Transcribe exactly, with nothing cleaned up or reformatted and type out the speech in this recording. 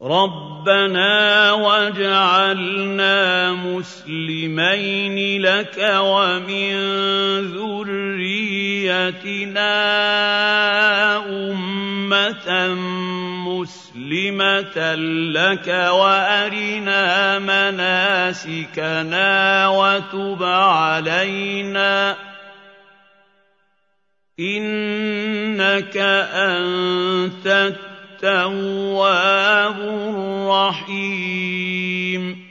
رَبَّنَا وَاجْعَلْنَا مُسْلِمَيْنِ لَكَ وَمِن ذُرِّيَّتِنَا أُمَّةً مُّسْلِمَةً لَّكَ وَأَرِنَا مَنَاسِكَنَا وَتُبْ عَلَيْنَا ۖ إِنَّكَ أَنتَ التَّوَّابُ الرَّحِيمُ